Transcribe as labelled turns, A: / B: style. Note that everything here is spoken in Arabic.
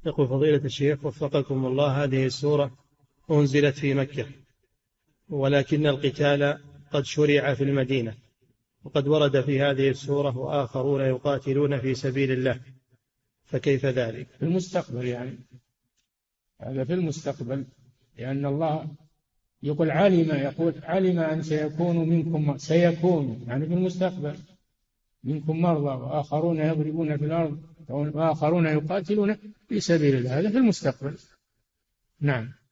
A: يقول فضيلة الشيخ وفقكم الله، هذه السورة أنزلت في مكة، ولكن القتال قد شرع في المدينة، وقد ورد في هذه السورة وآخرون يقاتلون في سبيل الله، فكيف ذلك؟
B: في المستقبل يعني، هذا في المستقبل، لأن الله يقول علم أن سيكون يعني في المستقبل منكم مرضى وآخرون يضربون في الأرض وآخرون يقاتلون في سبيل الله، هذا في المستقبل. نعم.